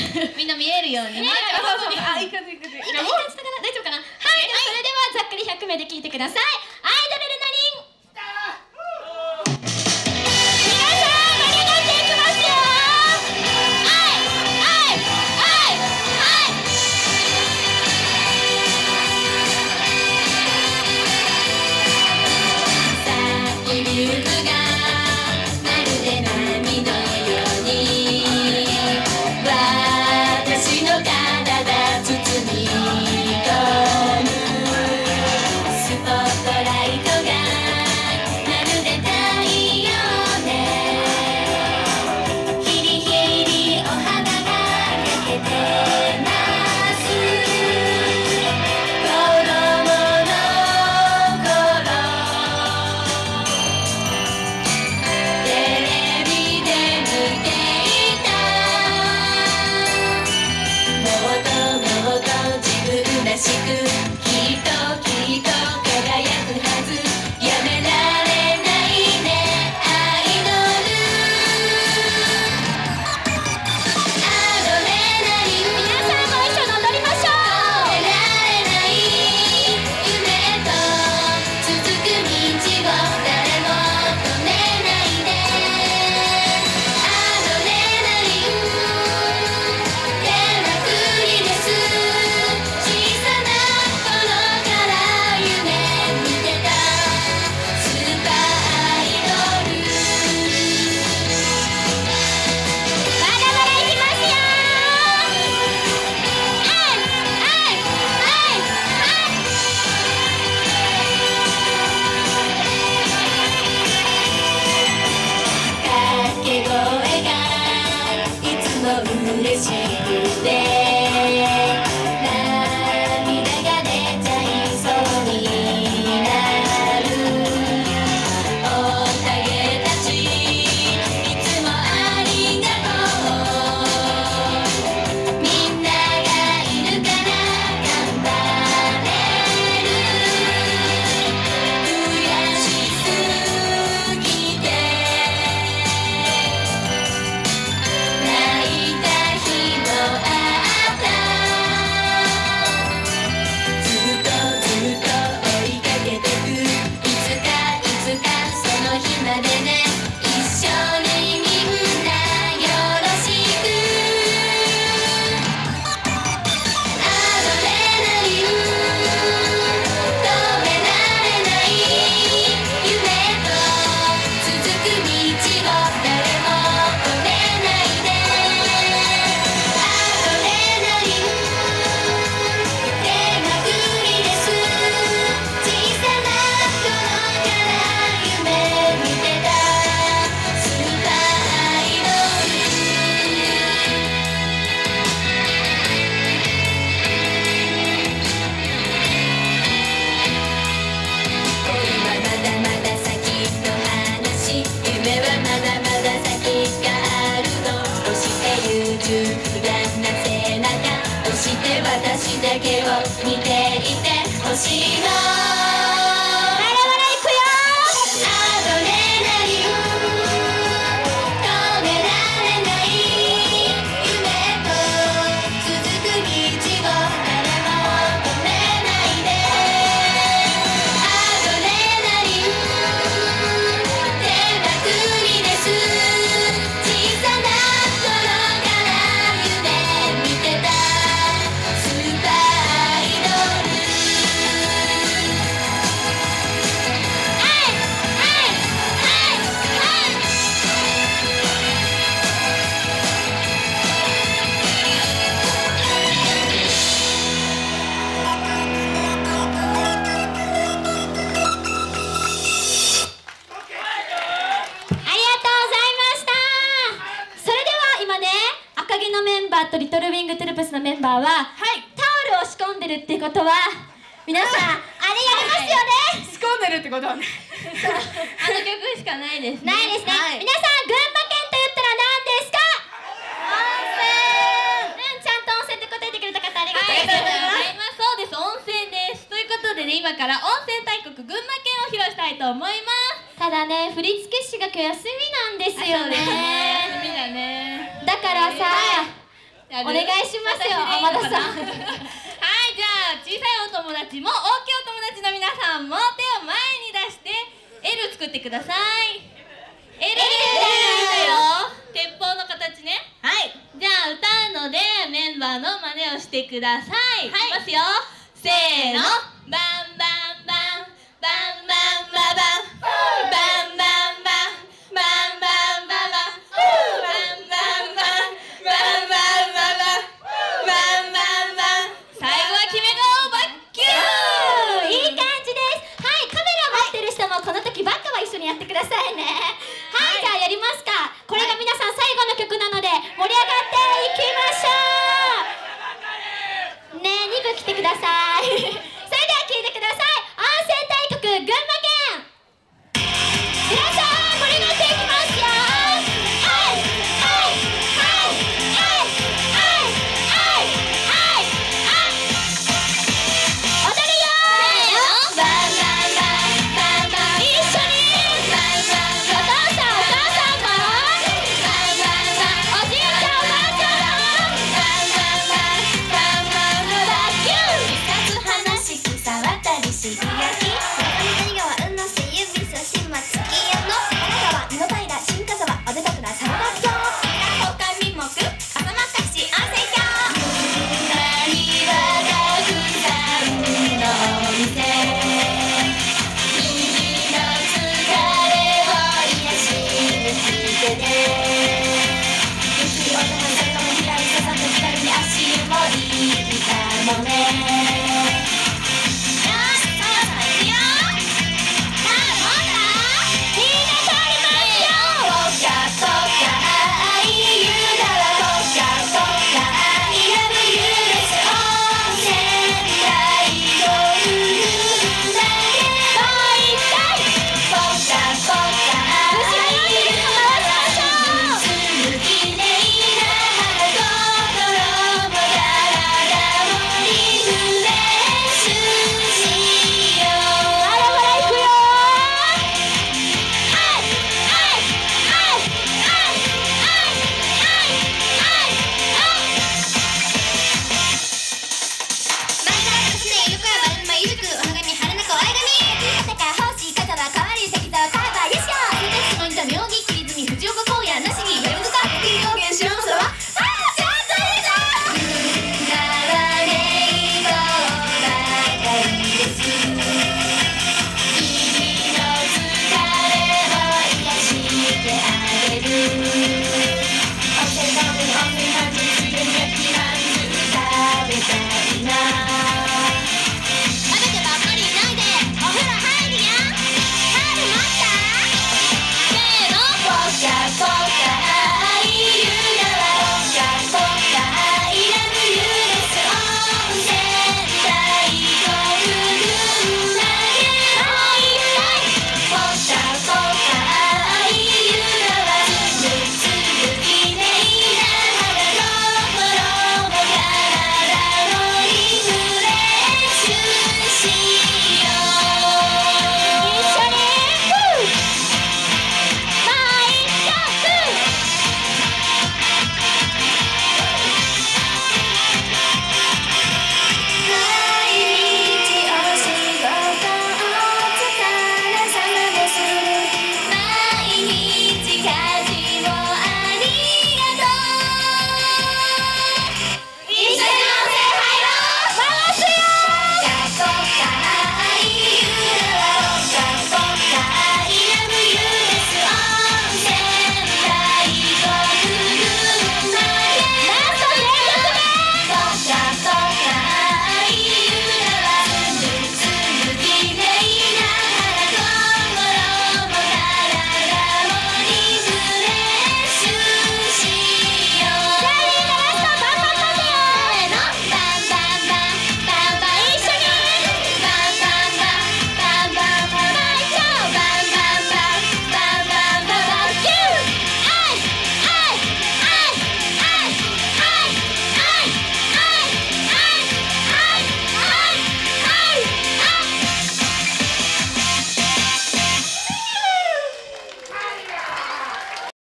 みんな見えるようにね。 あ、いい感じいい感じ。 いい感じだから大丈夫かな。はい、それではざっくり100名で聞いてください。アイドルルナリン。 私だけを見ていてほしいの。 まだまだいくよ。 アドレナリン止められない夢と続く道を誰も止めないで。アドレナリン手まくりです小さな頃から夢見てたスーパーアイドル。 赤毛のメンバーとリトルウィングトゥルプスのメンバーは、タオルを仕込んでるっていうことは皆さんあれやりますよね。 仕込んでるってことはね。 あの曲しかないですね。ないですね。 はい皆さん群馬県と言ったら何ですか？温泉。ちゃんと温泉って答えてくれた方ありがとうございます。 そうです、温泉です。ということでね、今から温泉大国群馬県を披露したいと思います。 ただね、振付師が今日休みなんですよね。 休みだね。 だからさ、 やるお願いしますよ、 私でいいのかな天田さん。 はい、じゃあ小さいお友達も大きいお友達の皆さんも手を前に出して L 作ってください。 L だよ、鉄砲の形ね。 はい。 じゃあ歌うのでメンバーの真似をしてください。いきますよ、せーの。